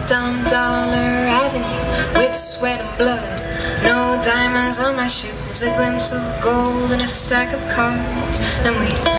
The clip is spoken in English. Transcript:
down Dollar Avenue with sweat and blood. No diamonds on my shoes, a glimpse of gold and a stack of cards. And we